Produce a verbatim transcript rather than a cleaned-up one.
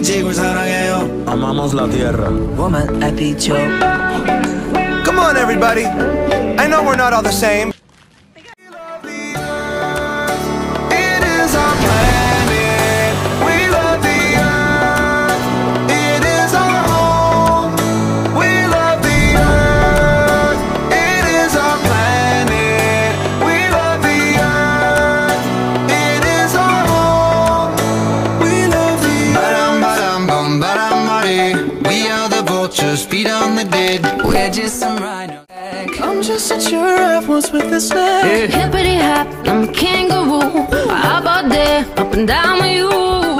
지구를 사랑해요. Amamos la tierra. Woman at the joke. Come on, everybody. I know we're not all the same. It is our planet. We love the earth. It is our home. We love the earth. It is our planet. We love the earth. It is our home. We love the earth. Ba-dum, ba-dum, bum, ba-dum, ba-dee. We are the vultures, feet on the dead. We're just some rhino. I'm just a giraffe once with a snake. Hippity hop, I'm a kangaroo. How about that? Up and down with you.